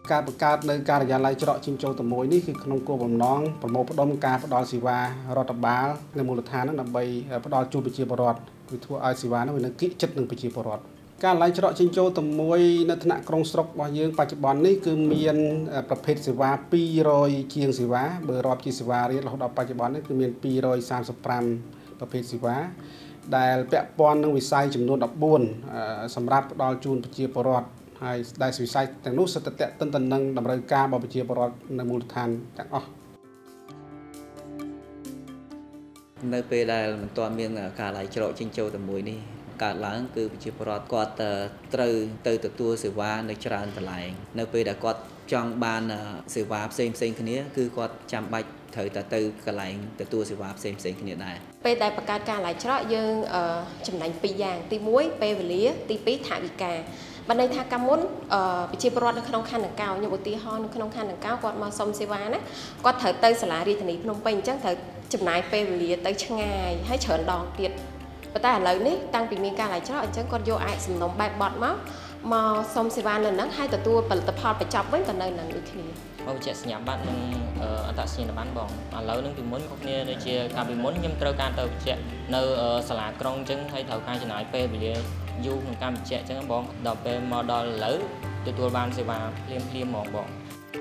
ការបង្កើតនៅការិយាល័យច្រកជីមចូលទៅមួយនេះគឺក្នុងគោលបំណងប្រមូលផ្ដុំការផ្ដល់សេវារដ្ឋបាលនៅមូលដ្ឋានហ្នឹងដើម្បីផ្ដល់ជូនប្រជាពលរដ្ឋគឺធ្វើឲ្យសេវាហ្នឹងវានៅគិតចិត្តនឹងប្រជាពលរដ្ឋការឡាយច្រកជីមចូលទៅមួយនៅថ្នាក់ក្រុងស្រុករបស់យើងបច្ចុប្បន្ននេះគឺមានប្រភេទសេវា200ជាងសេវាបើរាប់ជាសេវារៀលរហូតដល់បច្ចុប្បន្ននេះគឺមាន235ប្រភេទសេវាដែលពាក់ព័ន្ធនឹងវិស័យចំនួន14សម្រាប់ផ្ដល់ជូនប្រជាពលរដ្ឋហើយដែលវិស័យទាំងនោះសិតតែតេតិនទៅនឹងតម្រូវការរបស់ប្រជាពលរដ្ឋនៅមូលដ្ឋានទាំងអស់នៅពេលដែលមិនទាន់មានការឡាយច្រកចេញចូលទៅមួយនេះកើតឡើងគឺប្រជាពលរដ្ឋគាត់ត្រូវទៅទទួលសេវានៅច្រើនកន្លែងនៅពេលដែលគាត់ចង់បានសេវាផ្សេងគ្នាគឺគាត់ចាំបាច់ត្រូវទៅកន្លែងទទួលសេវាផ្សេងគ្នាដែរពេលដែលបង្កើតការឡាយច្រកយើងចំណេញ2យ៉ាងទី1ពេលវេលាទី2ថវិកាបើន័យថាកាលមុនប្រជាពលរដ្ឋនៅក្នុងខណ្ឌដង្កោខ្ញុំឧទាហរណ៍នៅក្នុងខណ្ឌដង្កោគាត់មកសុំសេវាណាគាត់ត្រូវទៅសាលារាជធានីភ្នំពេញអញ្ចឹងត្រូវចំណាយពេលវេលាទៅឆ្ងាយហើយច្រើនដងទៀតប៉ុន្តែឥឡូវនេះតាំងពីមានការឡាយច្រកអញ្ចឹងគាត់យកអាចសំណុំបែបបត់មកសុំសេវានៅហ្នឹងហើយទទួលផលិតផលបញ្ចប់វិញក៏នៅនឹងដូចគ្នាមកវិជ្ជាសញ្ញាបត្រនិងអត្តសញ្ញាណប័ណ្ណបងឥឡូវនឹងពីមុនក៏គ្នាដូចជាកាលពីមុនខ្ញុំត្រូវការទៅវិជ្ជានៅសាលាក្រុងអញ្ចឹងហើយត្រូវការចំណាយពេលវេលាយូរក្នុងការវិជ្ជាអញ្ចឹងបងដល់ពេលមកដល់ឥឡូវទទួលបានសេវាភ្លាមហ្មងបង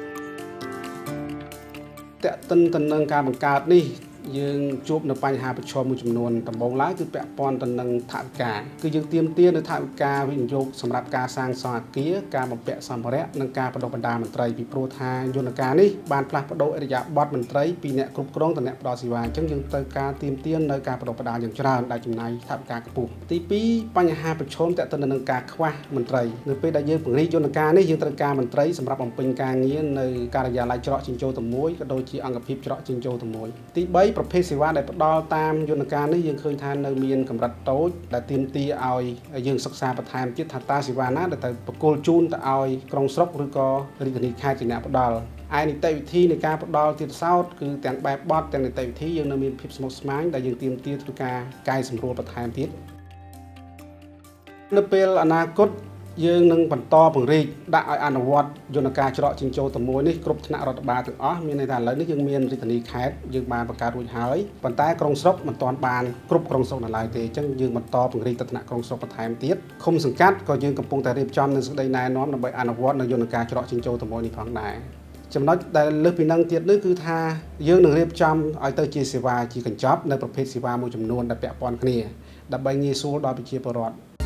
តេតិនទៅនឹងការបង្កើតនេះយើងជួបនៅបញ្ហាប្រឈមមួយចំនួនដំបូងឡើយគឺពាក់ព័ន្ធទៅនឹងថវិកាគឺយើងទាមទារនៅថវិកាវិនិយោគសម្រាប់ការសាងសង់អគារការបំពាក់សម្ភារៈនិងការបណ្ដុះបណ្ដាលមន្ត្រីពីព្រោះថាយន្តការនេះបានផ្លាស់ប្ដូរឥរិយាបថមន្ត្រីពីអ្នកគ្រប់គ្រងទៅអ្នកផ្ដល់សេវាអញ្ចឹងយើងត្រូវការទាមទារនៅការបណ្ដុះបណ្ដាលយ៉ាងច្រើនដែលចំណាយថវិកាខ្ពស់ទី2បញ្ហាប្រឈមទាក់ទងនឹងការខ្វះមន្ត្រីនៅពេលដែលយើងពង្រីកយន្តការនេះយើងត្រូវការមន្ត្រីសម្រាប់បំពេញការងារនៅការិយាល័យច្រកជីងចូលទៅមួយក៏ដូចជាអង្គភាពច្រកជីងចូលទៅមួយទី3ប្រភេទសេវាដែលផ្ដល់តាមយន្តការនេះយើងឃើញថានៅមានកម្រិតតូចដែលទាមទារឲ្យយើងសិក្សាបន្ថែមទៀតថាតើសេវាណាដែលត្រូវបកគលជូនទៅឲ្យក្រុងស្រុកឬក៏រាជធានីខេត្តជាអ្នកផ្ដល់ឯនីតិវិធីនៃការផ្ដល់ទៀតសោតគឺទាំងបែបបទទាំងនីតិវិធីយើងនៅមានភាពស្មុគស្មាញដែលយើងទាមទារធ្វើការកែសម្រួលបន្ថែមទៀតនៅពេលអនាគតយើងនឹងបន្តពង្រីកដាក់ឲ្យអនុវត្តយន្តការច្រកជីងចូលទៅមួយនេះគ្រប់ថ្នាក់រដ្ឋបាលទាំងអស់មានន័យថាឥឡូវនេះយើងមានរាជធានីខេត្តយើងបានបង្កើតរួចហើយប៉ុន្តែក្រុងស្រុកមិនទាន់បានគ្រប់ក្រុងស្រុកនៅឡើយទេអញ្ចឹងយើងបន្តពង្រីកទៅថ្នាក់ក្រុងស្រុកបន្ថែមទៀតឃុំសង្កាត់ក៏យើងកំពុងតែរៀបចំនៅសេចក្តីណែនាំដើម្បីអនុវត្តនៅយន្តការច្រកជីងចូលទៅមួយនេះផងដែរចំណុចដែលលើសពីនឹងទៀតនេះគឺថាយើងនឹងរៀបចំឲ្យទៅជាសេវាជាកញ្ចប់នៅប្រភេទសេវាមួយចំនួនដែលពាក់ព័ន្ធគ្នាដើម្បីងាយស្រួលដល់ប្រជាពលរដ្ឋ